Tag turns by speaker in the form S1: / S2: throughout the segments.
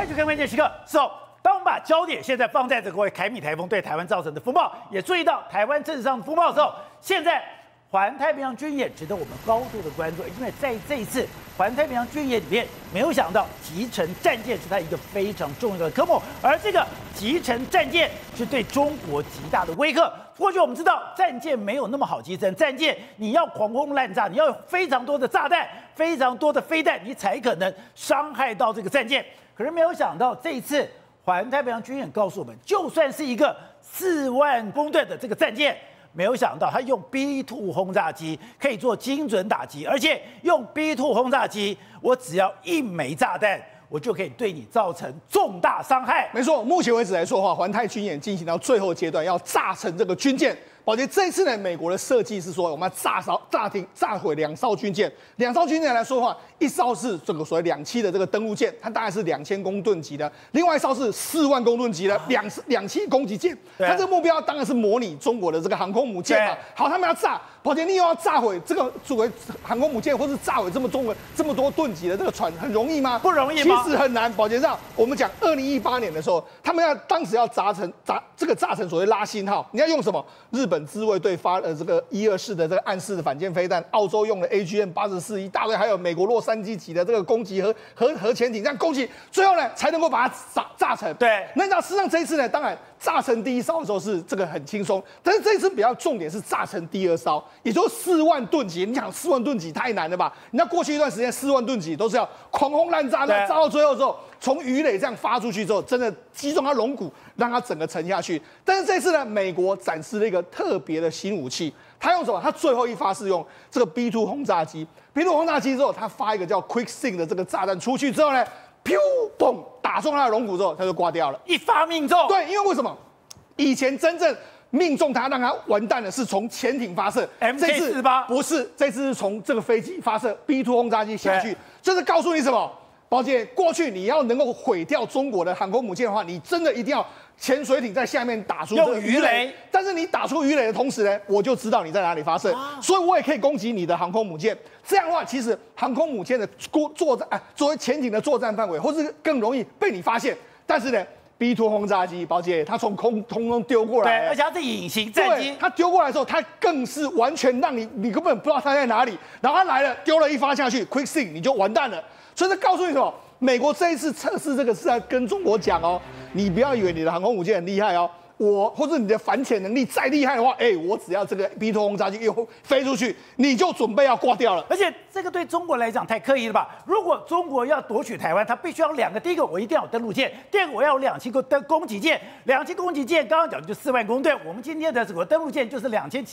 S1: 快去看关键时刻。当我们把焦点现在放在这个凯米台风对台湾造成的风暴，也注意到台湾政治上的风暴的时候，现在环太平洋军演值得我们高度的关注，因为在这一次环太平洋军演里面，没有想到集成战舰是它一个非常重要的科目，而这个集成战舰是对中国极大的威吓。过去我们知道战舰没有那么好集成，战舰你要狂轰滥炸，你要有非常多的炸弹、非常多的飞弹，你才可能伤害到这个战舰。可是没有想到这一次环太平洋军演告诉我们，就算是一个4万公吨的这个战舰，没有想到它用 B2 轰炸机可以做精准打击，而且用 B2 轰炸机，我只要1枚炸弹，我就可以对你造成重大伤害。
S2: 没错，目前为止来说的话，环太军演进行到最后阶段，要炸成这个军舰。宝杰，这一次呢，美国的设计是说，我们要炸毁2艘军舰。2艘军舰来说的话，一艘是这个所谓2栖的这个登陆舰，它大概是2000公吨级的；另外一艘是4万公吨级的2栖攻击舰。它这个目标当然是模拟中国的这个航空母舰嘛。好，他们要炸，宝杰，你又要炸毁这个作为航空母舰，或是炸毁这么多吨级的这个船，很容易吗？
S1: 不容易吗？
S2: 其实很难。宝杰上，我们讲2018年的时候，他们当时要炸成所谓拉辛号，你要用什么？日本自卫队发这个124的这个岸式的反舰飞弹，澳洲用的 AGM-84一大堆，还有美国洛杉矶级的这个攻击核潜艇这样攻击，最后呢才能够把它炸成。
S1: 对，
S2: 那事实上这一次呢，当然炸成第1艘的时候是这个很轻松，但是这一次比较重点是炸成第2艘，也就是4万吨级。你想4万吨级太难了吧？你知道过去一段时间4万吨级都是要狂轰滥炸，那炸到最后之后，从鱼雷这样发出去之后，真的击中它龙骨，让它整个沉下去。但是这次呢，美国展示了一个特别的新武器，它用什么？它最后一发是用这个 B2 轰炸机。B2 轰炸机之后，它发一个叫 Quick Sink 的这个炸弹出去之后呢，噗嘣打中它的龙骨之后，它就挂掉了，
S1: 一发命中。
S2: 对，因为为什么？以前真正命中它让它完蛋的是从潜艇发射
S1: MK48，
S2: 不是，这次是从这个飞机发射 B2 轰炸机下去。这是告诉你什么？宝姐，过去你要能够毁掉中国的航空母舰的话，你真的一定要潜水艇在下面打出
S1: 用鱼雷。但
S2: 是你打出鱼雷的同时呢，我就知道你在哪里发射，所以我也可以攻击你的航空母舰。这样的话，其实航空母舰的作战作为潜艇的作战范围，或是更容易被你发现。但是呢，B2 轰炸机，宝姐，它从空中丢过来，
S1: 对，而且它是隐形战机，
S2: 它丢过来的时候，它更是完全让你根本不知道它在哪里。然后它来了，丢了一发下去 ，Quick Sink 你就完蛋了。所以这告诉你什么？美国这一次测试这个是在跟中国讲哦，你不要以为你的航空母舰很厉害哦，或者你的反潜能力再厉害的话，我只要这个 B2 轰炸机一飞出去，你就准备要挂掉了。
S1: 而且这个对中国来讲太刻意了吧？如果中国要夺取台湾，它必须要2个，第一个我一定要有登陆舰，第二个我要有2栖的攻击舰。2栖攻击舰刚刚讲的就4万公吨，我们今天的这个登陆舰就是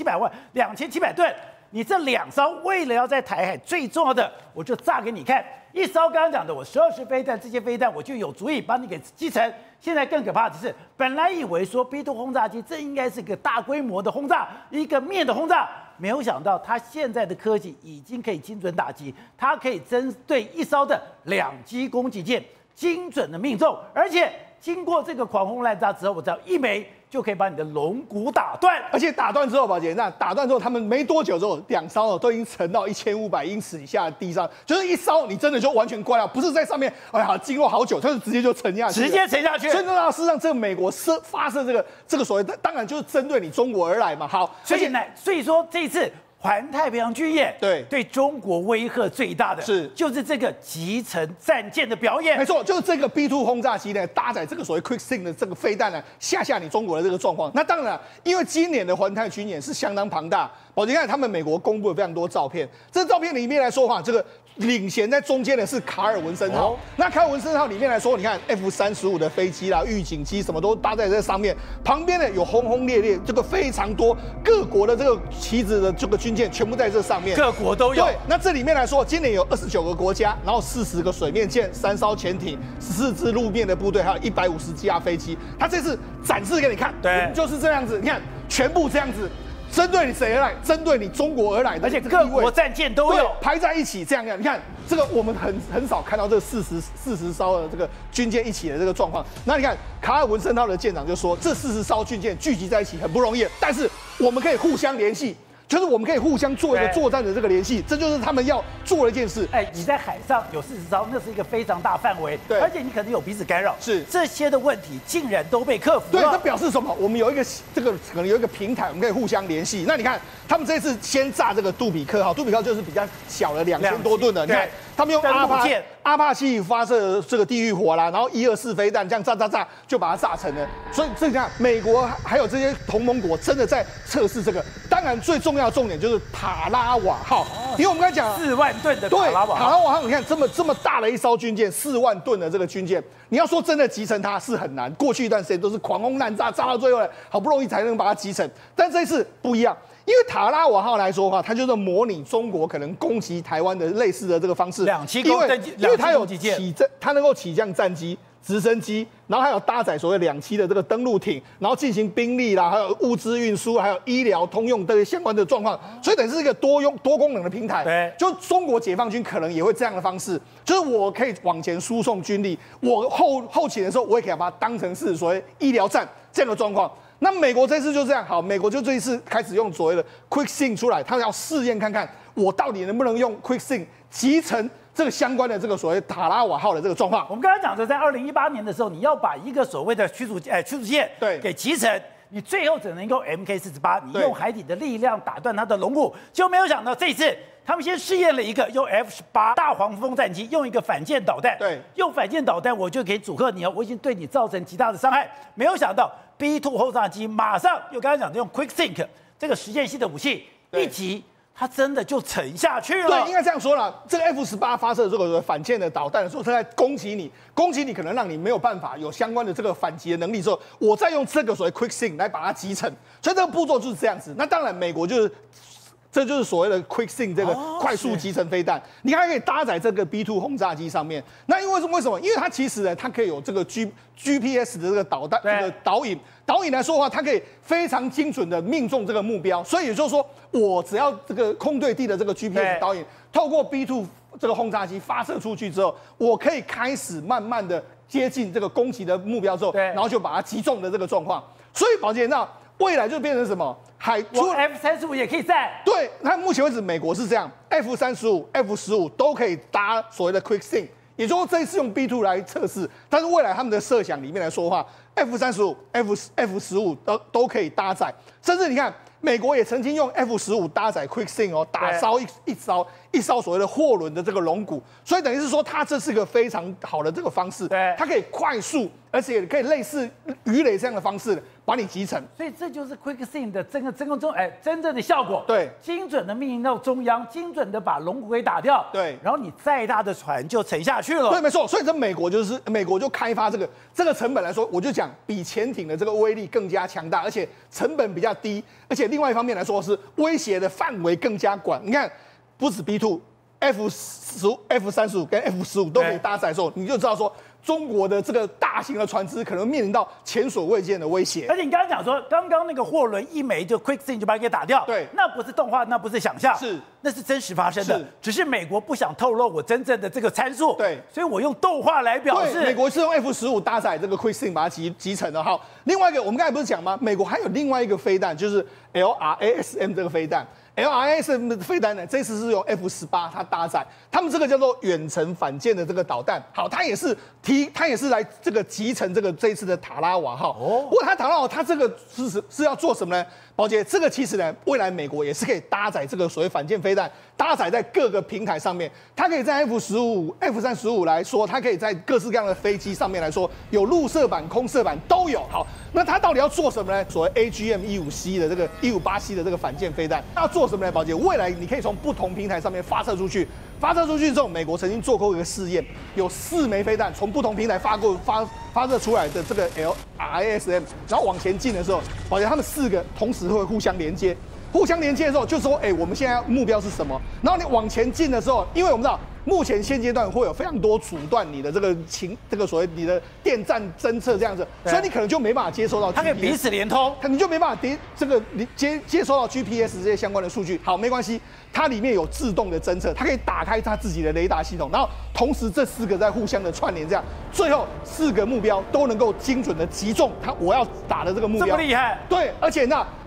S1: 2700吨。你这2艘为了要在台海最重要的，我就炸给你看。一艘刚刚讲的我12式飞弹，这些飞弹我就有足以把你给击沉。现在更可怕的是，本来以为说 B2 轰炸机这应该是个大规模的轰炸，一个面的轰炸，没有想到它现在的科技已经可以精准打击，它可以针对一艘的2栖攻击舰精准的命中，而且经过这个狂轰滥炸之后，我只要1枚就可以把你的龙骨打断。而
S2: 且打断之后，宝姐，那打断之后，他们没多久之后，2艘都已经沉到1500英尺以下的地上，就是一艘你真的就完全挂掉，不是在上面，经过好久，它就直接就沉下去，
S1: 直接沉下去。
S2: 所以呢，事实上，这个美国发射这个所谓的，当然就是针对你中国而来嘛。好，
S1: 所以说这一次环太平洋军演对中国威吓最大的就是这个集成战舰的表演。
S2: 没错，就是这个 B2 轰炸机呢，搭载这个所谓 Quick Sink 的这个飞弹呢，吓你中国的这个状况。那当然，因为今年的环太军演是相当庞大。宝杰看他们美国公布了非常多照片，这照片里面来说话，这个领衔在中间的是卡尔文森号。那卡尔文森号里面来说，你看 F-35的飞机啦、预警机什么都搭在这上面，旁边呢有轰轰烈烈，这个非常多各国的这个旗子的这个军舰全部在这上面，
S1: 各国都有。
S2: 对，那这里面来说，今年有29个国家，然后40个水面舰、3艘潜艇、14支路面的部队，还有150架飞机。他这次展示给你看，
S1: 对，
S2: 就是这样子，你看全部这样子。针对你谁而来？针对你中国而来的，
S1: 而且各国战舰都有
S2: 排在一起，这样。你看这个，我们很少看到这40艘的这个军舰一起的这个状况。那你看卡尔文森号的舰长就说，这40艘军舰聚集在一起很不容易，但是我们可以互相联系。 就是我们可以互相做一个作战的这个联系，这就是他们要做的一件事。
S1: 你在海上有40艘，那是一个非常大范围，
S2: 对，
S1: 而且你可能有彼此干扰，
S2: 是
S1: 这些的问题竟然都被克服了。
S2: 对，这表示什么？我们有一个可能有一个平台，我们可以互相联系。那你看，他们这次先炸这个杜比克号，杜比克号就是比较小的2000多吨的，你看他们用阿帕奇发射这个地狱火啦，然后124飞弹这样炸就把它炸成了。所以这样，美国还有这些同盟国真的在测试这个。当然，最重要的重点就是塔拉瓦号，因为我们刚才讲
S1: 4万吨的塔拉瓦号，
S2: 塔拉瓦号，你看这么大的一艘军舰，4万吨的这个军舰，你要说真的集成它是很难。过去一段时间都是狂轰滥炸，炸到最后呢，好不容易才能把它集成。但这一次不一样，因为塔拉瓦号来说的话，它就是模拟中国可能攻击台湾的类似的这个方式，因为它有它能够起降战机、直升机，然后还有搭载所谓2栖的这个登陆艇，然后进行兵力啦，还有物资运输，还有医疗通用这些相关的状况，所以等于是一个多功能的平台。
S1: 对，
S2: 就中国解放军可能也会这样的方式，就是我可以往前输送军力，我后勤的时候，我也可以把它当成是所谓医疗站这样的状况。那美国这次就这样，好，美国就这一次开始用所谓的 Quick Sync 出来，他要试验看看我到底能不能用 Quick Sync 集成这个相关的这个所谓塔拉瓦号的这个状况。
S1: 我们刚才讲的，在2018年的时候，你要把一个所谓的驱逐舰给集成，你最后只能用 MK48，你用海底的力量打断它的龙骨，就没有想到这一次他们先试验了一个用 F18大黄蜂战机，用一个反舰导弹，
S2: 对，
S1: 用反舰导弹我就可以阻吓你，我已经对你造成极大的伤害。没有想到 B2 轰炸机马上又刚才讲的用 Quick Sync 这个实验性的武器一击，它真的就沉下去了。
S2: 对，应该这样说了。这个 F18发射这个反舰的导弹的时候，它在攻击你可能让你没有办法有相关的这个反击的能力之后，我再用这个所谓 Quick Sync 来把它集成。所以这个步骤就是这样子。那当然，美国这就是所谓的 Quick Sync 这个快速集成飞弹，你还可以搭载这个 B2 轰炸机上面。那因为什么？因为它其实呢，它可以有这个 GPS 的这个导弹这个导引来说的话，它可以非常精准的命中这个目标。所以也就是说，我只要这个空对地的这个 GPS 导引，透过 B2 这个轰炸机发射出去之后，我可以开始慢慢的接近这个攻击的目标之后，然后就把它击中的这个状况。所以宝杰，那未来就变成什么？
S1: 我 F35也可以在。
S2: 对，那目前为止，美国是这样 ，F35、F15都可以搭所谓的 Quick Sync， 也就是说这一次用 B2 来测试，但是未来他们的设想里面来说的话 ，F35、F15都可以搭载，甚至你看，美国也曾经用 F15搭载 Quick Sync 哦，打烧一艘所谓的货轮的这个龙骨，所以等于是说，它这是个非常好的这个方式，它可以快速，而且可以类似鱼雷这样的方式把你集成。
S1: 所以这就是 Quick Sync 的真正的效果。
S2: 对，
S1: 精准的命令到中央，精准的把龙骨给打掉。
S2: 对，
S1: 然后你再大的船就沉下去了。
S2: 对，没错。所以这美国就开发这个成本来说，我就讲比潜艇的这个威力更加强大，而且成本比较低，而且另外一方面来说是威胁的范围更加广。你看。不止 B2、F35 跟 F15都可以搭载的时候，你就知道说中国的这个大型的船只可能面临到前所未见的威胁。
S1: 而且你刚刚讲说，刚刚那个货轮一枚就 Quick Sync 就把它给打掉，
S2: 对，
S1: 那不是动画，那不是想象，那是真实发生的。只是美国不想透露我真正的这个参数，
S2: 对，
S1: 所以我用动画来表示。
S2: 美国是用 F15搭载这个 Quick Sync 把它集成的。好，另外一个我们刚才不是讲吗？美国还有另外一个飞弹，就是 LRASM 这个飞弹。LRASM 的飞弹呢，这次是用 F18它搭载，他们这个叫做远程反舰的这个导弹。好，它也是来这个集成这一次的塔拉瓦号。不过塔拉瓦它这个是要做什么呢？宝姐，这个其实呢，未来美国也是可以搭载这个所谓反舰飞弹，搭载在各个平台上面。它可以在 F35 来说，它可以在各式各样的飞机上面来说，有陆射版、空射版都有。好，那它到底要做什么呢？所谓 AGM-15C 的这个158C 的这个反舰飞弹，要做什么呢？宝姐，未来你可以从不同平台上面发射出去。发射出去之后，美国曾经做过一个试验，有4枚飞弹从不同平台发射出来的这个 LRASM， 然后往前进的时候，宝姐他们4个同时会互相连接。互相连接的时候，就说，我们现在目标是什么？然后你往前进的时候，因为我们知道目前现阶段会有非常多阻断你的这个所谓你的电站侦测这样子，所以你可能就没办法接收到 GPS，
S1: 它可以彼此连通，
S2: 你就没办法接收到 GPS 这些相关的数据。好，没关系，它里面有自动的侦测，它可以打开它自己的雷达系统，然后同时这4个在互相的串联，这样最后4个目标都能够精准的击中我要打的这个目标。
S1: 这么厉害？
S2: 对，而且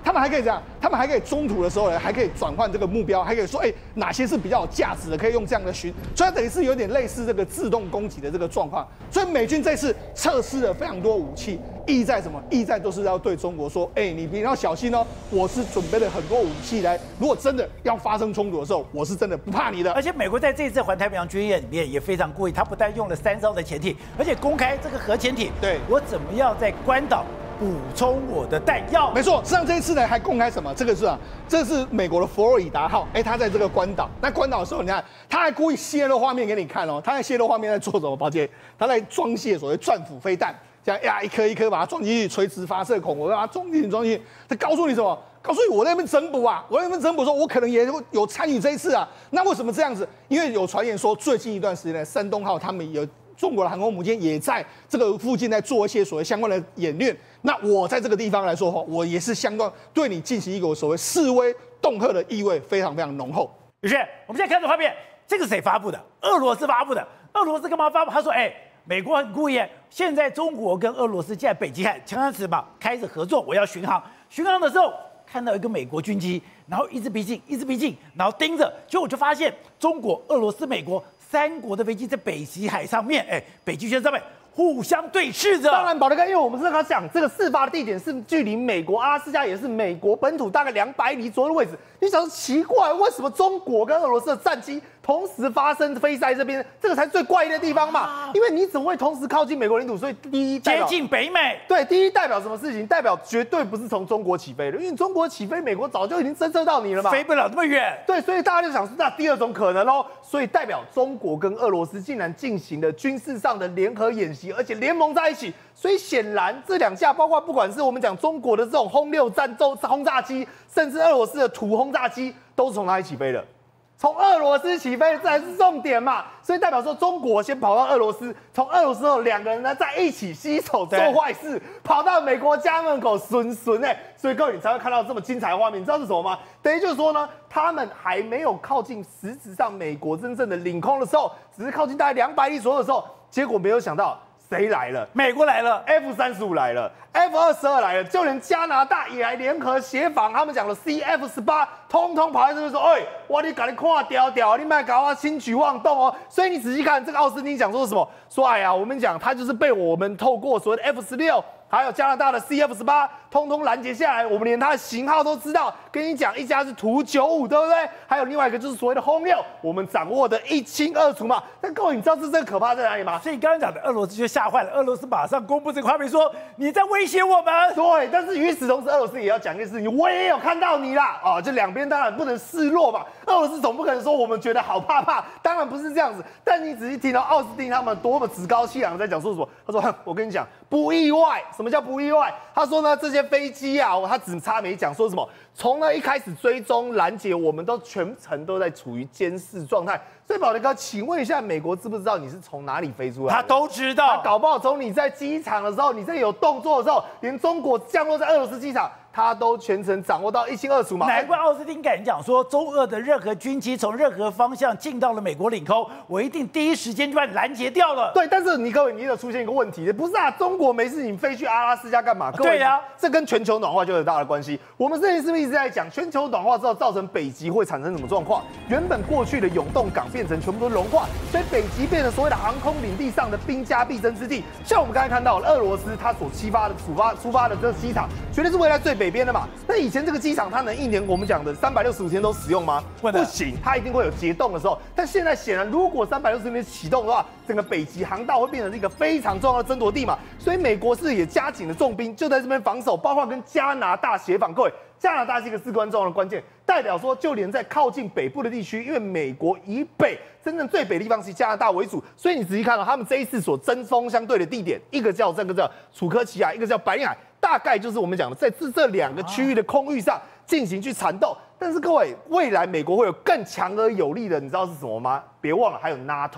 S2: 他们还可以这样，他们还可以中途的时候呢，还可以转换这个目标，还可以说，哪些是比较有价值的，可以用这样的所以它等于是有点类似这个自动攻击的这个状况。所以美军这次测试了非常多武器，意义在什么？意义在都是要对中国说，你比较小心哦，我是准备了很多武器来，如果真的要发生冲突的时候，我是真的不怕你的。
S1: 而且美国在这一次环太平洋军演里面也非常故意，他不但用了3艘的潜艇，而且公开这个核潜艇，
S2: 对
S1: 我怎么样在关岛补充我的弹药？
S2: 没错，实际上这一次呢还公开什么？这是美国的佛罗里达号，它在这个关岛。那关岛的时候，你看他还故意泄露画面给你看哦，他在泄露画面在做什么？宝姐，他在装卸所谓战斧飞弹，这样呀一颗一颗把它装进去，垂直发射孔，我把它装进去。他告诉你什么？告诉你我在那边整补啊，我在那边整补，说我可能也有参与这一次啊。那为什么这样子？因为有传言说，最近一段时间呢，山东号他们有中国的航空母舰也在这个附近在做一些所谓相关的演练。那我在这个地方来说话，我也是相关对你进行一个所谓示威恫吓的意味非常非常浓厚。
S1: 宇轩，我们现在看这画面，这个谁发布的？俄罗斯发布的。俄罗斯干嘛发布？他说，美国很故意，现在中国跟俄罗斯在北极海枪山石嘛开始合作，我要巡航。巡航的时候看到一个美国军机，然后一直逼近，然后盯着，结果我就发现中国、俄罗斯、美国3国的飞机在北极海上面，北极圈上面互相对视着。
S3: 当然，宝德哥，因为我们是刚讲这个事发的地点是距离美国阿拉斯加也是美国本土大概200里左右的位置。你想说奇怪，为什么中国跟俄罗斯的战机同时发生飞在这边？这个才是最怪异的地方嘛。因为你怎么会同时靠近美国领土？所以第一
S1: 接近北美。
S3: 对，第一代表什么事情？代表绝对不是从中国起飞的，因为中国起飞，美国早就已经侦测到你了嘛，
S1: 飞不了那么远。
S3: 对，所以大家就想说，那第二种可能咯，所以代表中国跟俄罗斯竟然进行了军事上的联合演习，而且联盟在一起。所以显然这2架，包括不管是我们讲中国的这种轰6战斗轰炸机，甚至俄罗斯的土轰炸机，都是从哪里起飞的？从俄罗斯起飞，这才是重点嘛。所以代表说，中国先跑到俄罗斯，从俄罗斯后2个人呢在一起携手做坏事，跑到美国家门口损。所以各位你才会看到这么精彩的画面。你知道是什么吗？等于就是说呢，他们还没有靠近实质上美国真正的领空的时候，只是靠近大概200里左右的时候，结果没有想到。谁来了？
S1: 美国来了
S3: ，F-35来了 ，F-22来了，就连加拿大也来联合协防。他们讲的 CF-18，通通跑在这边说：“我你赶紧看屌，你别搞我轻举妄动哦。”所以你仔细看这个奥斯汀讲说什么？说我们讲他就是被我们透过所谓的 F-16。还有加拿大的 CF-18，通通拦截下来，我们连它的型号都知道。跟你讲，一家是图95，对不对？还有另外一个就是所谓的轰6，我们掌握的一清二楚嘛。但各位，你知道这可怕在哪里吗？
S1: 所以刚刚讲的俄罗斯就吓坏了，俄罗斯马上公布这个画面说你在威胁我们。
S3: 对，但是与此同时，俄罗斯也要讲一件事情，我也有看到你啦。这2边当然不能示弱嘛。俄罗斯总不可能说我们觉得好怕，当然不是这样子。但你仔细听到奥斯汀他们多么趾高气扬在讲说什么？他说：“我跟你讲，不意外。什么叫不意外？他说呢，这些飞机啊，他只差没讲说什么。从一开始追踪拦截，我们都全程都在处于监视状态。所以宝德哥，请问一下，美国知不知道你是从哪里飞出来的？
S1: 他都知道，
S3: 他搞不好从你在机场的时候，你在有动作的时候，连中国降落在俄罗斯机场，他都全程掌握到一清二楚嘛。
S1: 难怪奥斯汀敢讲说，中俄的任何军机从任何方向进到了美国领空，我一定第一时间就把你拦截掉了。
S3: 对，但是各位，你有出现一个问题，不是啊？中国没事，你飞去阿拉斯加干嘛？
S1: 对呀，
S3: 这跟全球暖化就有很大的关系。我们之前是不是一直在讲，全球暖化之后造成北极会产生什么状况？原本过去的永冻港变成全部都融化，所以北极变成所谓的航空领地上的兵家必争之地。像我们刚才看到俄罗斯它所出发的这个机场，绝对是未来最北边的嘛。那以前这个机场它能一年我们讲的365天都使用吗？不行，它一定会有结冻的时候。但现在显然，如果365天启动的话，整个北极航道会变成一个非常重要的争夺地嘛。所以美国是也加紧了重兵，就在这边防守，包括跟加拿大协防。各位，加拿大是一个至关重要的关键，代表说就连在靠近北部的地区，因为美国以北真正最北的地方是加拿大为主，所以你仔细看到他们这一次所针锋相对的地点，一个叫楚科奇亚，一个叫白令海，大概就是我们讲的在这2个区域的空域上进行去缠斗。但是各位，未来美国会有更强而有力的，你知道是什么吗？别忘了还有 NATO。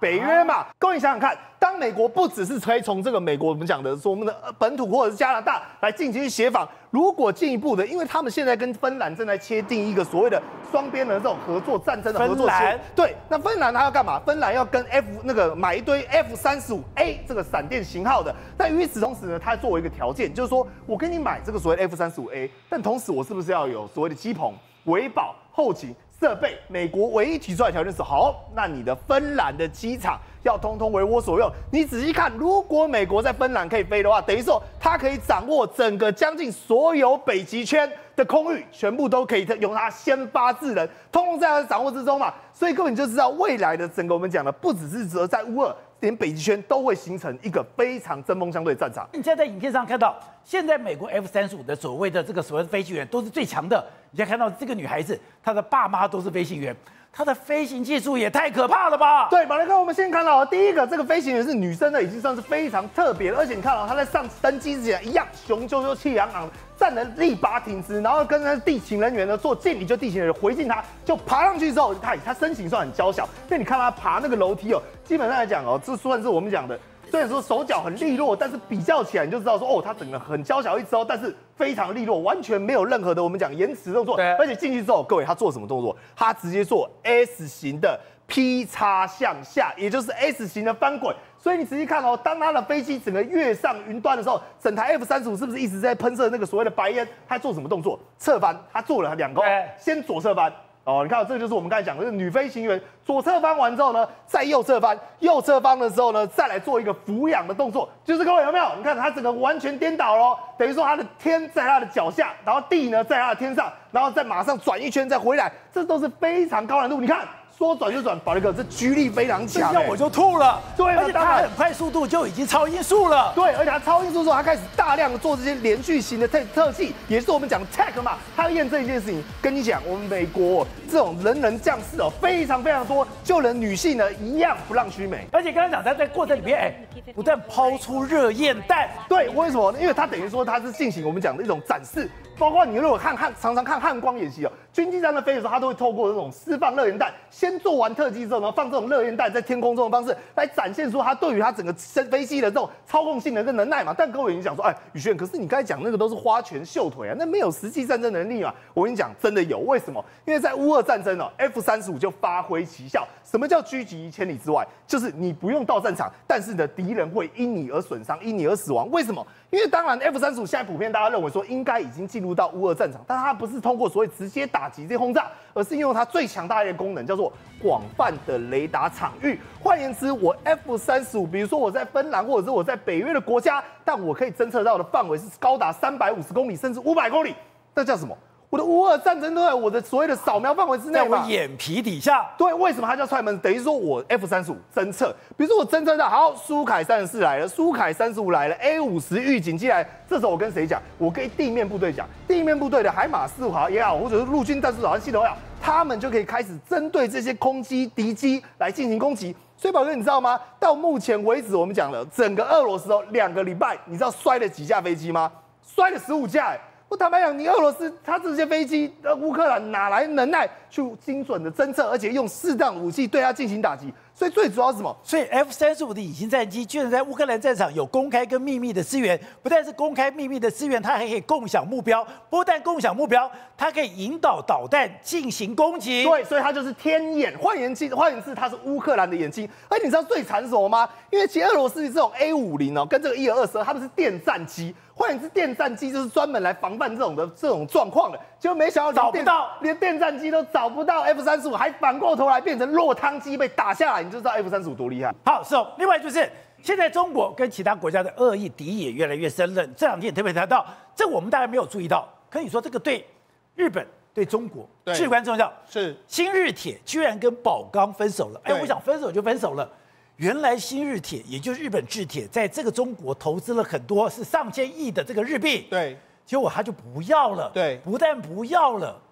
S3: 北约嘛。各位想想看，当美国不只是可以从这个美国我们讲的说我们的本土或者是加拿大来进行协防，如果进一步的，因为他们现在跟芬兰正在签订一个所谓的双边的这种合作战争的合作签，对，那芬兰他要干嘛？芬兰要跟买一堆 F-35A 这个闪电型号的。但与此同时呢，他作为一个条件，就是说我跟你买这个所谓的 F-35A， 但同时我是不是要有所谓的机棚、维保、后勤设备？美国唯一提出来的条件是，好，那你的芬兰的机场要通通为我所用。你仔细看，如果美国在芬兰可以飞的话，等于说它可以掌握整个将近所有北极圈的空域，全部都可以由它先发制人，通通在它的掌握之中嘛。所以各位你就知道，未来的整个我们讲的，不只是只在乌俄，连北极圈都会形成一个非常针锋相对的战场。
S1: 你现在在影片上看到，现在美国 F-35的所谓的飞行员都是最强的。你现在看到这个女孩子，她的爸妈都是飞行员。她的飞行技术也太可怕了吧？
S3: 对，马来哥，我们先看到第一个，这个飞行员是女生的，已经算是非常特别了。而且你看到她在上登机之前一样雄赳赳气昂昂，站得力拔挺直，然后跟那地勤人员呢做敬礼，就地勤人员回敬她，就爬上去之后，她身形算很娇小，因为你看她爬那个楼梯哦，基本上来讲哦，这算是我们讲的。虽然说手脚很利落，但是比较起来你就知道说，哦，它整个很娇小一只哦，但是非常利落，完全没有任何的我们讲延迟动作。而且进去之后，各位他做什么动作？他直接做 S 型的劈叉向下，也就是 S 型的翻滚。所以你仔细看哦，当他的飞机整个跃上云端的时候，整台 F-35是不是一直在喷射那个所谓的白烟？他做什么动作？侧翻，他做了2个，先左侧翻。哦，你看，这就是我们刚才讲的，女飞行员左侧翻完之后呢，再右侧翻，右侧翻的时候呢，再来做一个俯仰的动作，就是各位有没有？你看她整个完全颠倒咯，等于说她的天在她的脚下，然后地呢在她的天上，然后再马上转一圈再回来，这都是非常高难度。你看。说转就转，宝力哥，这居力非常强，
S1: 我就吐了。
S3: 对，
S1: 而且它很快速度就已经超音速了。
S3: 对，而且它超音速之后，它开始大量的做这些连续型的特技，也是我们讲 tech 嘛。它要验证一件事情，跟你讲，我们美国这种人人将士哦，非常非常多，就连女性呢一样不让须眉。
S1: 而且刚刚讲，它在过程里面，不但抛出热焰弹。
S3: 对，为什么呢？因为它等于说它是进行我们讲的一种展示。包括你如果常常看汉光演习哦，军机在那飞的时候，它都会透过这种释放热焰弹，先做完特技之后呢，放这种热焰弹在天空中的方式来展现出它对于它整个飞机的这种操控性能跟能耐嘛。但各位你讲说，哎，宇轩，可是你刚才讲那个都是花拳绣腿啊，那没有实际战争能力嘛。我跟你讲，真的有，为什么？因为在乌俄战争哦 ，F-35就发挥奇效。什么叫狙击1000里之外？就是你不用到战场，但是你的敌人会因你而损伤，因你而死亡。为什么？因为当然 F-35现在普遍大家认为说应该已经进入到乌俄战场，但它不是通过所谓直接打击这些轰炸，而是用它最强大的一个功能，叫做广泛的雷达场域。换言之，我 F-35，比如说我在芬兰或者是我在北约的国家，但我可以侦测到的范围是高达350公里甚至500公里，这叫什么？我的乌俄战争都在我的所谓的扫描范围之内嘛，
S1: 在我眼皮底下。
S3: 对，为什么它叫踹门？等于说我 F-35侦测，比如说我侦测到，好，苏凯34来了，苏凯35来了 ，A50预警机来了，这时候我跟谁讲？我跟地面部队讲，地面部队的海马4号也好，或者是陆军战术导弹系统也好，他们就可以开始针对这些空机、敌机来进行攻击。所以宝哥，你知道吗？到目前为止，我们讲了整个俄罗斯哦，2个礼拜，你知道摔了几架飞机吗？摔了15架，我坦白讲，你俄罗斯他这些飞机，乌克兰哪来能耐去精准的侦测，而且用适当武器对它进行打击？所以最主要是什么？
S1: 所以 F-35的隐形战机居然在乌克兰战场有公开跟秘密的资源，不但是公开秘密的资源，它还可以共享目标。不但共享目标，它可以引导导弹进行攻击。
S3: 对，所以它就是天眼。换言之，它是乌克兰的眼睛。而你知道最惨什么吗？因为其实俄罗斯这种 A50哦，跟这个1222，它们是电战机。换言之，电战机就是专门来防范这种状况的。结果没想到
S1: 找不到，
S3: 连电战机都找不到 F-35，还反过头来变成落汤鸡被打下来，你就知道 F-35多厉害。
S1: 好，是哦。另外就是现在中国跟其他国家的恶意敌意也越来越深了。这2天也特别谈到，这我们大家没有注意到，可你说这个对日本、对中国至关重要。
S2: 是
S1: 新日铁居然跟宝钢分手了。哎，我想分手就分手了。原来新日铁，也就是日本制铁，在这个中国投资了很多，是上千亿的这个日币。
S2: 对，
S1: 结果他就不要了。
S2: 对，
S1: 不但不要了，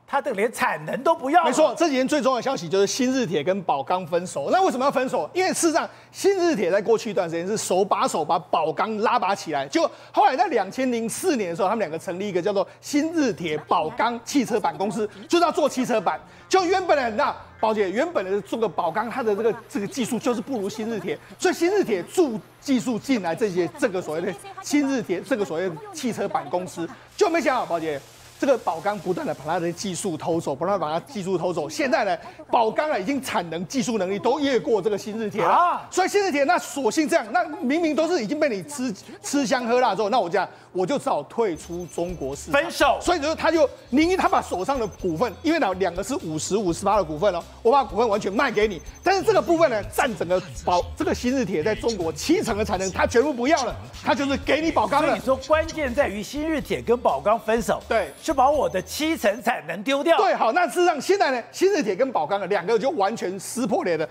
S1: 它这个连产能都不要。
S2: 没错，这几天最重要的消息就是新日铁跟宝钢分手。那为什么要分手？因为事实上新日铁在过去一段时间是手把手把宝钢拉拔起来，就后来在2004年的时候，他们两个成立一个叫做新日铁宝钢汽车板公司，就是要做汽车板。就原本的那宝姐原本的做个宝钢，它的这个技术就是不如新日铁，所以新日铁注技术进来这个所谓的新日铁这个所谓的汽车板公司，就没想到宝姐。这个宝钢不断的把它的技术偷走，不断地把它技术偷走。现在呢，宝钢已经产能、技术能力都越过这个新日铁了。所以新日铁那索性这样，那明明都是已经被你吃香喝辣之后，那我就只好退出中国市场，
S1: 分手。
S2: 所以他就宁愿他把手上的股份，因为两个是50%的股份哦，我把股份完全卖给你，但是这个部分呢，占整个这个新日铁在中国70%的产能，他全部不要了，他就是给你宝钢了。
S1: 所以你说关键在于新日铁跟宝钢分手，
S2: 对。
S1: 就把我的70%产能丢掉。
S2: 对，好，那事实上现在呢，新日铁跟宝钢的两个就完全撕破脸了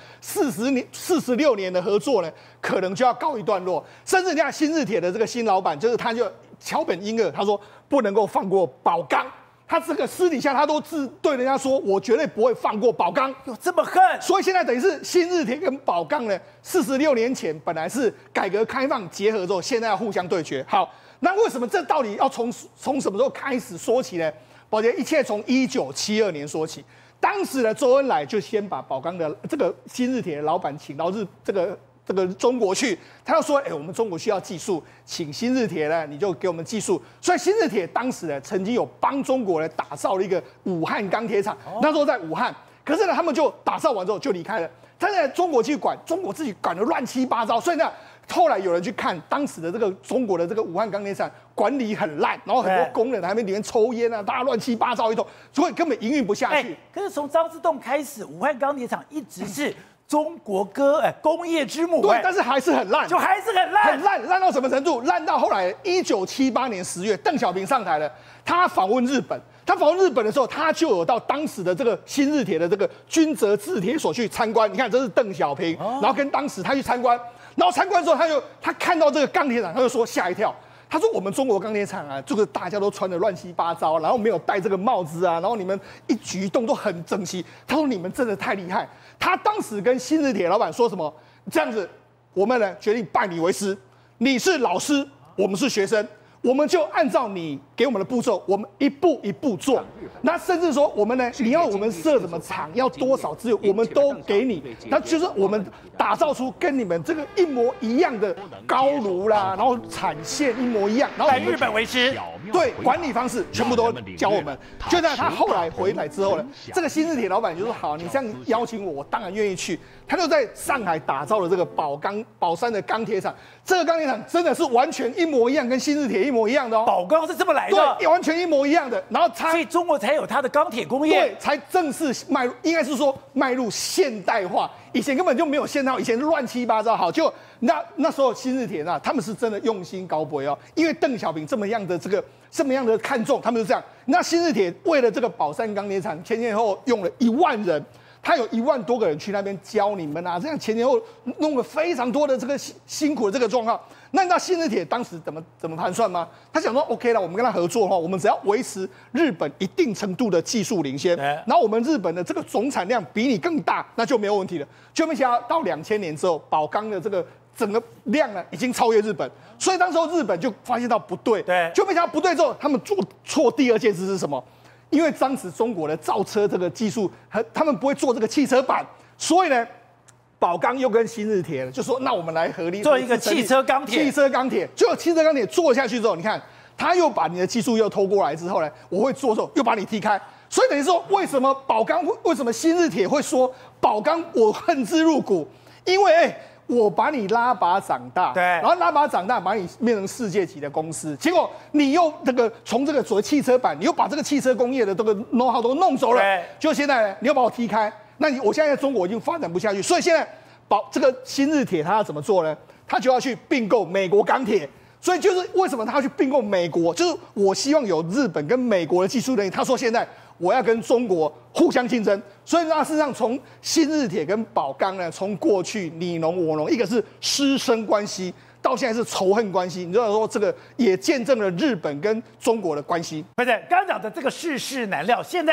S2: ，46年的合作呢，可能就要告一段落。甚至你看新日铁的这个新老板，就是他就桥本英二，他说不能够放过宝钢。他这个私底下他都对人家说，我绝对不会放过宝钢，
S1: 有这么恨？
S2: 所以现在等于是新日铁跟宝钢呢，46年前本来是改革开放结合之后，现在要互相对决。好，那为什么这到底要从什么时候开始说起呢？宝洁一切从1972年说起。当时的周恩来就先把宝钢的这个新日铁的老板请到这个中国去，他要说，我们中国需要技术，请新日铁呢，你就给我们技术。所以新日铁当时呢，曾经有帮中国呢打造了一个武汉钢铁厂，那时候在武汉，可是呢，他们就打造完之后就离开了，他在中国去管，中国自己管得乱七八糟，所以呢。后来有人去看当时的这个中国的这个武汉钢铁厂管理很烂，然后很多工人还在里面抽烟啊，大家乱七八糟一通，所以根本营运不下去。
S1: 可是从张之洞开始，武汉钢铁厂一直是中国工业之母。
S2: 对，但是还是很烂，
S1: 就还是很烂，
S2: 烂到什么程度？烂到后来1978年10月，邓小平上台了，他访问日本。他访问日本的时候，他就有到当时的这个新日铁的这个君泽制铁所去参观。你看，这是邓小平，然后跟当时他去参观。然后参观之后，他看到这个钢铁厂，他就说吓一跳。他说：“我们中国钢铁厂啊，这个大家都穿得乱七八糟，然后没有戴这个帽子啊，然后你们一举一动都很整齐。”他说：“你们真的太厉害。”他当时跟新日铁老板说什么？这样子，我们呢决定拜你为师，你是老师，我们是学生。我们就按照你给我们的步骤，我们一步一步做。那甚至说，我们呢，你要我们设什么厂，要多少资源，我们都给你。那就是我们打造出跟你们这个一模一样的高炉啦，然后产线一模一样，然后
S1: 拜日本为师。
S2: 对，管理方式全部都教我们。就在他后来回来之后呢，这个新日铁老板就说：“好，你这样邀请我，我当然愿意去。”他就在上海打造了这个宝山的钢铁厂。这个钢铁厂真的是完全一模一样，跟新日铁一模一样的哦。
S1: 宝钢是这么来的，
S2: 对，完全一模一样的。然后所
S1: 以中国才有它的钢铁工业，
S2: 对，才正式应该是说迈入现代化。以前根本就没有现代化，以前乱七八糟。好，就那时候新日铁他们是真的用心高博哦，因为邓小平这么样的看重，他们就这样。那新日铁为了这个宝山钢铁厂，前后用了1万人。他有1万多个人去那边教你们啊，这样前后弄了非常多的这个辛苦的这个状况。那新日铁当时怎么盘算吗？他想说 OK 了，我们跟他合作的话，我们只要维持日本一定程度的技术领先，然后我们日本的这个总产量比你更大，那就没有问题了。就没想到2000年之后，宝钢的这个整个量呢已经超越日本，所以当时候日本就发现到不对，就没想到不对之后，他们做错第二件事是什么？因为当时中国的造车这个技术，他们不会做这个汽车板，所以呢，宝钢又跟新日铁就说，那我们来合力
S1: 做一个汽车钢铁。
S2: 结果汽车钢铁做下去之后，你看他又把你的技术又偷过来之后呢，我会做之后又把你踢开，所以等于说，为什么新日铁会说宝钢我恨之入骨？因为我把你拉拔长大，
S1: 对，
S2: 然后拉拔长大，把你变成世界级的公司，结果你又从这个所谓汽车板，你又把这个汽车工业的这个 know how 都弄走了，就现在呢，你又把我踢开，那我现在在中国已经发展不下去，所以现在这个新日铁他要怎么做呢？他就要去并购美国钢铁。所以就是为什么他要去并购美国，就是我希望有日本跟美国的技术能力。他说现在我要跟中国互相竞争，所以呢，事实上从新日铁跟宝钢呢，从过去你侬我侬，一个是师生关系，到现在是仇恨关系。你知道说这个也见证了日本跟中国的关系。
S1: 不是刚刚讲的这个世事难料，现在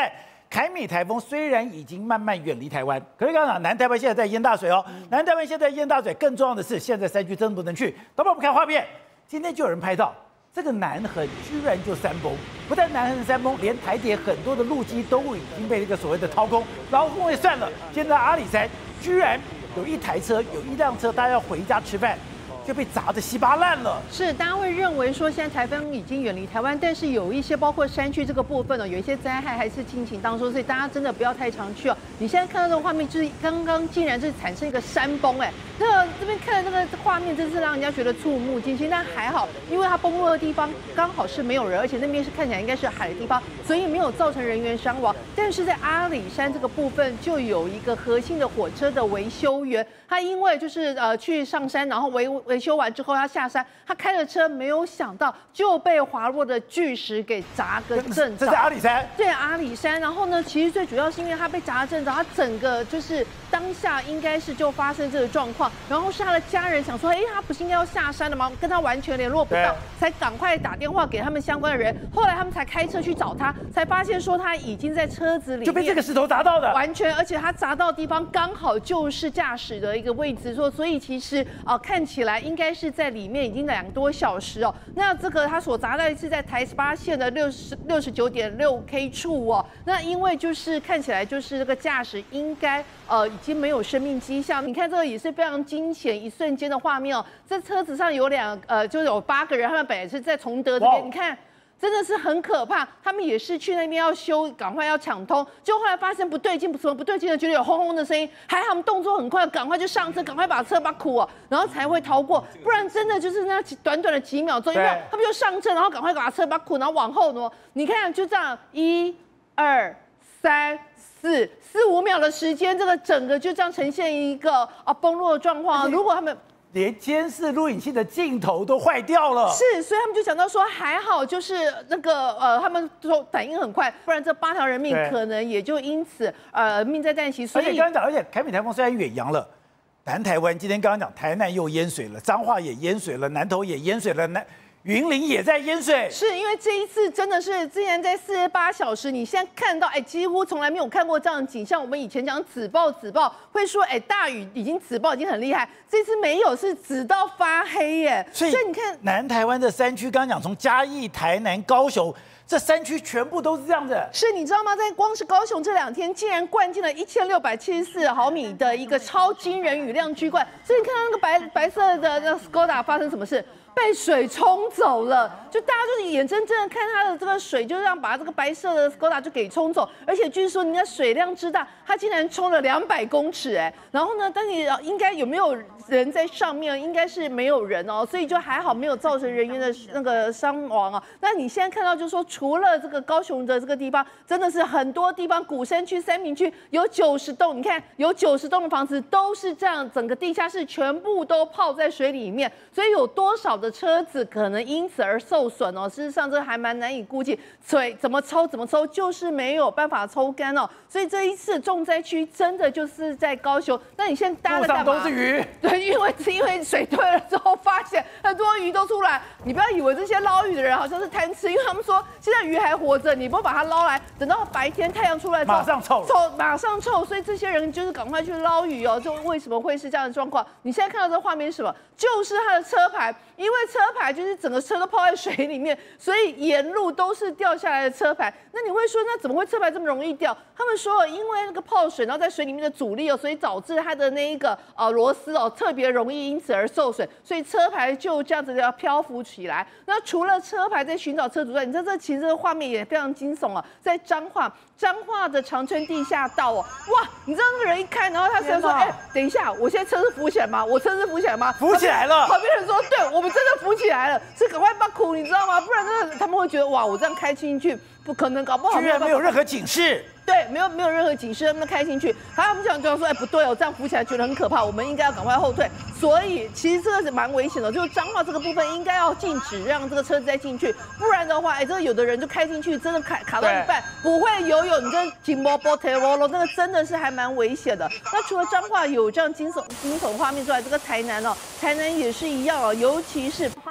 S1: 凯米台风虽然已经慢慢远离台湾，可是刚刚讲南台湾现在在淹大水哦，南台湾现在淹大水，更重要的是现在山区真的不能去。等会我们看画面，今天就有人拍到这个南横居然就山崩，不但南横山崩，连台铁很多的路基都已经被这个所谓的掏空，捞空也算了，现在阿里山居然有一辆车，大家要回家吃饭，就被砸得稀巴烂了。
S4: 是，大家会认为说现在台风已经远离台湾，但是有一些包括山区这个部分呢，有一些灾害还是进行当中，所以大家真的不要太常去哦。你现在看到的画面就是刚刚竟然是产生一个山崩，那这边看的那个画面真是让人家觉得触目惊心。但还好，因为它崩落的地方刚好是没有人，而且那边是看起来应该是海的地方，所以没有造成人员伤亡。但是在阿里山这个部分，就有一个核心的火车的维修员，他因为就是去上山，然后维修完之后要下山，他开着车没有想到就被滑落的巨石给砸个正着。
S1: 这是阿里山？
S4: 对，阿里山。然后呢，其实最主要是因为他被砸得正着，他整个就是当下应该是就发生这个状况，然后是他的家人想说，他不是应该要下山了吗？跟他完全联络不到，才赶快打电话给他们相关的人。后来他们才开车去找他，才发现说他已经在车子里面
S1: 就被这个石头砸到的，
S4: 完全，而且他砸到的地方刚好就是驾驶的一个位置，所以其实看起来应该是在里面已经2个多小时哦。那这个他所砸的是在台18线的69.6K 处哦。那因为就是看起来就是这个驾驶应该已经没有生命迹象。你看这个也是非常惊险一瞬间的画面哦。这车子上有就是有8个人，他们本来是在崇德这边，你看。真的是很可怕，他们也是去那边要修，赶快要抢通，就后来发现不对劲，什么不对劲的，觉得有轰轰的声音，还好他们动作很快，赶快就上车，赶快把车把苦哦，然后才会逃过，不然真的就是那短短的几秒钟，因为他们就上车，然后赶快把车把苦，然后往后挪，你看就这样1、2、3、4、5秒的时间，这个整个就这样呈现一个崩落的状况。如果他们
S1: 连监视录影器的镜头都坏掉了，
S4: 是，所以他们就想到说，还好就是那个他们说反应很快，不然这8条人命可能也就因此命在旦夕。所以
S1: 而且凯米台风虽然远洋了，南台湾今天刚刚讲台南又淹水了，彰化也淹水了，南投也淹水了，云林也在淹水，
S4: 是因为这一次真的是之前在48小时，你现在看到几乎从来没有看过这样的景象。我们以前讲紫爆会说大雨已经紫爆已经很厉害，这次没有，是紫到发黑耶。
S1: 所以你看南台湾的山区，刚刚讲从嘉义、台南、高雄。这山区全部都是这样子，
S4: 是你知道吗？在光是高雄这2天，竟然灌进了1674毫米的一个超惊人雨量巨灌，所以你看到那个白色的那 Skoda 发生什么事？被水冲走了，就大家就是眼睁睁的看它的这个水就这样把这个白色的 Skoda 就给冲走，而且据说你看水量之大，它竟然冲了200公尺然后呢，但你应该有没有人在上面？应该是没有人哦，所以就还好没有造成人员的那个伤亡啊。那你现在看到就是说，除了这个高雄的这个地方，真的是很多地方，鼓山区、三民区有90栋，你看有90栋的房子都是这样，整个地下室全部都泡在水里面，所以有多少的车子可能因此而受损哦？事实上这还蛮难以估计，水怎么抽，就是没有办法抽干哦。所以这一次重灾区真的就是在高雄。那你现在大家在干嘛？
S1: 路上都是鱼。
S4: 对，因为水退了之后，发现很多鱼都出来。你不要以为这些捞鱼的人好像是贪吃，因为他们说现在鱼还活着，你不把它捞来，等到白天太阳出来之后，马上臭。所以这些人就是赶快去捞鱼哦。就为什么会是这样的状况？你现在看到这画面是什么？就是它的车牌，因为车牌就是整个车都泡在水里面，所以沿路都是掉下来的车牌。那你会说，那怎么会车牌这么容易掉？他们说，因为那个泡水，然后在水里面的阻力哦，所以导致它的那一个螺丝哦特别容易因此而受损，所以车牌就这样子要漂浮起来。那除了车牌在寻找车主外，你知道这其实这个画面也非常惊悚啊，在彰化的长春地下道哦，哇，你知道那个人一开，然后他说，等一下，我现在车是浮起来吗？我车是浮起来吗？
S1: 浮起来了。
S4: 旁边人说，对，我们真的浮起来了，是赶快把苦，你知道吗？不然真的他们会觉得，哇，我这样开进去，不可能，搞不好
S1: 居然没有任何警示。
S4: 对，没有任何警示，他们开进去，他们想说，不对哦，这样浮起来觉得很可怕，我们应该要赶快后退。所以其实这个是蛮危险的，就是彰化这个部分应该要禁止让这个车子再进去，不然的话，这个有的人就开进去，真的卡到一半，不会游泳，你就停波波退波了，那个真的是还蛮危险的。那除了彰化有这样惊悚画面之外，这个台南也是一样哦，尤其是画面。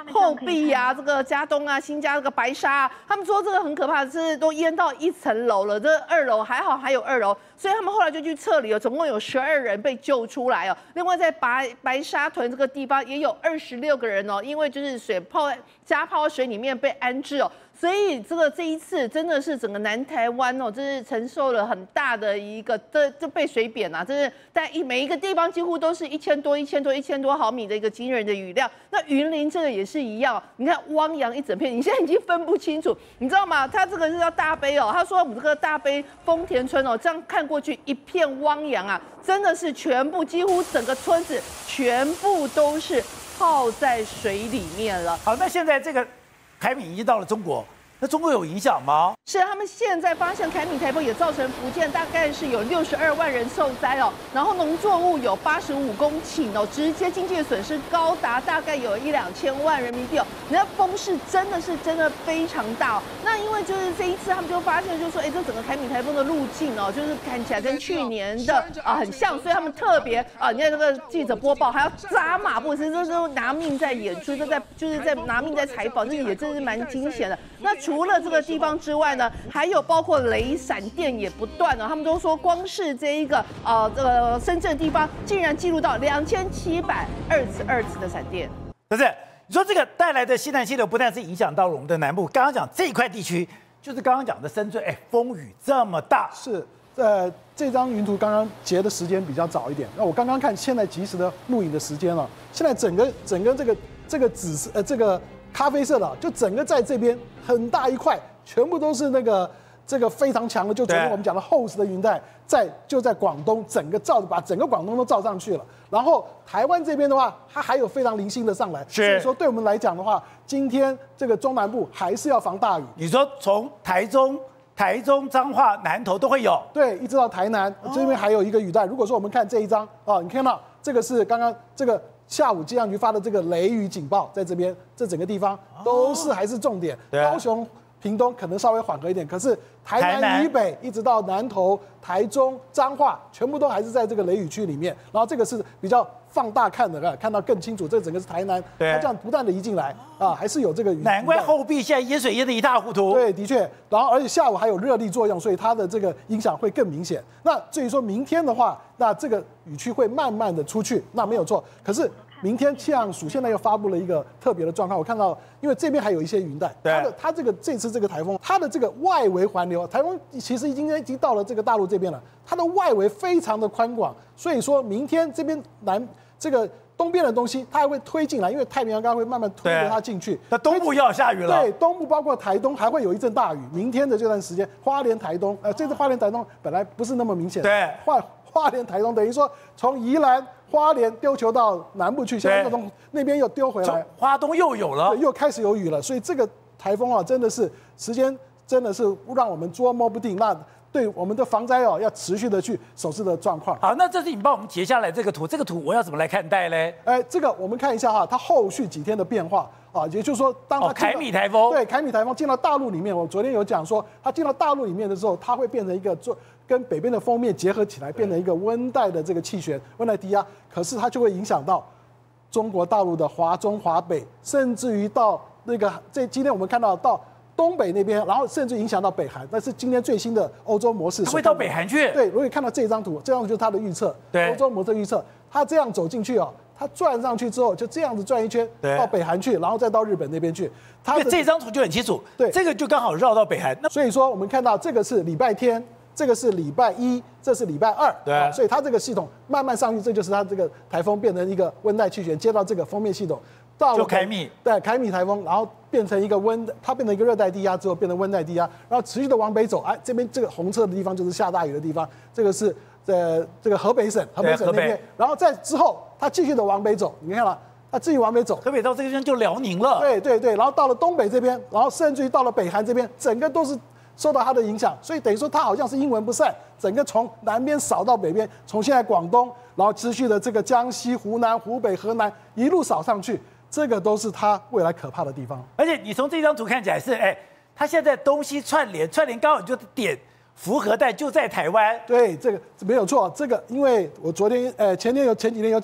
S4: 后壁啊，这个嘉东啊、新嘉这个白沙啊，他们说这个很可怕，是都淹到1层楼了。这2楼还好还有2楼，所以他们后来就去撤离了，总共有12人被救出来哦。另外在白沙屯这个地方也有26个人哦，因为就是加泡水里面被安置哦。所以这一次真的是整个南台湾哦，这是承受了很大的一个这被水扁啊，这是在每一个地方几乎都是1000多毫米的一个惊人的雨量。那云林这个也是一样，你看汪洋一整片，你现在已经分不清楚，你知道吗？它这个是叫大杯哦，他说我们这个大杯丰田村哦，这样看过去一片汪洋啊，真的是几乎整个村子全部都是泡在水里面了。
S1: 好，那现在这个凯米已经到了中国，那中国有影响吗？
S4: 是他们现在发现凯米台风也造成福建大概是有62万人受灾哦，然后农作物有85公顷哦，直接经济的损失高达大概有1、2千万人民币哦。你看风势真的非常大哦。那因为就是这一次他们就发现，就是说，这整个凯米台风的路径哦，就是看起来跟去年的很像，所以他们特别你看这个记者播报还要扎马步，其实都拿命在演出，就是在拿命在采访，这个也真是蛮惊险的。那除了这个地方之外呢，还有包括雷闪电也不断哦。他们都说，光是这一个这个深圳地方，竟然记录到2720次的闪电。
S1: 不是，你说这个带来的西南气流不但是影响到我们的南部，刚刚讲这一块地区，就是刚刚讲的深圳，风雨这么大。
S5: 是，这张云图刚刚截的时间比较早一点。那我刚刚看现在即时的录影的时间了，现在整个这个这个咖啡色的，就整个在这边很大一块，全部都是这个非常强的，就昨天我们讲的厚实的云带，就在广东把整个广东都罩上去了。然后台湾这边的话，它还有非常零星的上来，所以说对我们来讲的话，今天这个中南部还是要防大雨。
S1: 你说从台中、彰化、南投都会有，
S5: 对，一直到台南，这边还有一个雨带。如果说我们看这一张你看到这个是刚刚这个下午气象局发的这个雷雨警报，在这边这整个地方都是还是重点。高雄、屏东可能稍微缓和一点，可是台南以北一直到南投、台中、彰化，全部都还是在这个雷雨区里面。然后这个是比较放大看的，看到更清楚。这整个是台南，它这样不断的移进来还是有这个雨。
S1: 难怪后壁现在淹水淹得一塌糊涂。
S5: 对，的确。然后而且下午还有热力作用，所以它的这个影响会更明显。那至于说明天的话，那这个雨区会慢慢的出去，那没有错。可是明天气象署现在又发布了一个特别的状况，我看到，因为这边还有一些云带，它这次这个台风，它的这个外围环流，台风其实已经到了这个大陆这边了，它的外围非常的宽广，所以说明天这边这个东边的东西，它还会推进来，因为太平洋刚会慢慢推着它进去。
S1: 那东部要下雨了。
S5: 对，东部包括台东还会有一阵大雨，明天的这段时间，花莲、台东，这次花莲、台东本来不是那么明显，
S1: 对，
S5: 花莲、台东等于说从宜兰、花莲丢球到南部去，现在从那边又丢回来，
S1: 花东又有了，
S5: 又开始有雨了，所以这个台风真的是时间真的是让我们捉摸不定。那对我们的防灾要持续的去守视的状况。
S1: 好，那这是你帮我们截下来这个图，这个图我要怎么来看待嘞？
S5: 这个我们看一下它后续几天的变化也就是说，当它
S1: 凯米台风，
S5: 对，凯米台风进到大陆里面，我昨天有讲说，它进到大陆里面的时候，它会变成一个跟北边的锋面结合起来，变成一个温带的这个气旋，温带低压，可是它就会影响到中国大陆的华中、华北，甚至于到今天我们看到到东北那边，然后甚至影响到北韩，那是今天最新的欧洲模式。
S1: 它会到北韩去？
S5: 对，如果看到这张图，这张图就是它的预测，
S1: 对，
S5: 欧洲模式预测，它这样走进去它转上去之后，就这样子转一圈到北韩去，然后再到日本那边去。
S1: 这张图就很清楚，对，这个就刚好绕到北韩。
S5: 所以说我们看到这个是礼拜天，这个是礼拜一，这是礼拜二，
S1: 对，
S5: 所以它这个系统慢慢上去，这就是它这个台风变成一个温带气旋，接到这个锋面系统。
S1: 就凯米，
S5: 对，凯米台风，然后变成一个它变成一个热带低压之后变成温带低压，然后持续的往北走，这边这个红色的地方就是下大雨的地方，这个是这个河北省那边，然后在之后它继续的往北走，你看了，它继续往北走，
S1: 河北到这个地方就辽宁了，
S5: 对，然后到了东北这边，然后甚至于到了北韩这边，整个都是受到它的影响，所以等于说它好像是阴魂不散，整个从南边扫到北边，从现在广东，然后持续的这个江西、湖南、湖北、河南一路扫上去。这个都是它未来可怕的地方，
S1: 而且你从这张图看起来是，它现在东西串联刚好就点符合带就在台湾。
S5: 对，这个没有错。这个因为我前几天有讲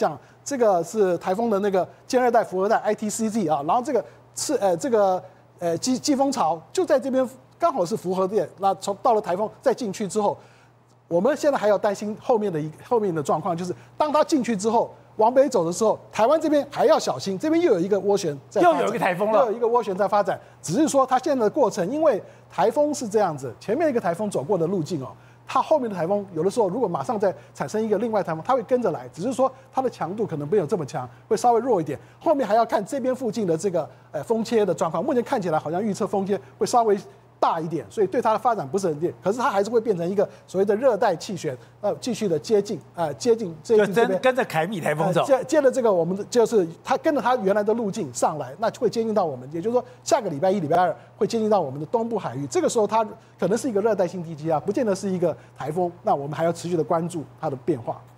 S5: 这个是台风的那个尖热带、副热带 ITCZ 啊，然后这个季风槽就在这边刚好是符合点，那到了台风再进去之后，我们现在还要担心后面的状况，就是当它进去之后。往北走的时候，台湾这边还要小心，这边又有一个涡旋在发展，
S1: 又有一个台风了，
S5: 又有一个涡旋在发展。只是说它现在的过程，因为台风是这样子，前面一个台风走过的路径哦，它后面的台风有的时候如果马上再产生一个另外台风，它会跟着来，只是说它的强度可能没有这么强，会稍微弱一点。后面还要看这边附近的这个风切的状况，目前看起来好像预测风切会稍微大一点，所以对它的发展不是很厉害，可是它还是会变成一个所谓的热带气旋，继续的接近这边，
S1: 跟着凯米台风走。
S5: 接着这个我们就是它跟着它原来的路径上来，那会接近到我们，也就是说下个礼拜1、礼拜2会接近到我们的东部海域，这个时候它可能是一个热带性低气压，不见得是一个台风，那我们还要持续的关注它的变化。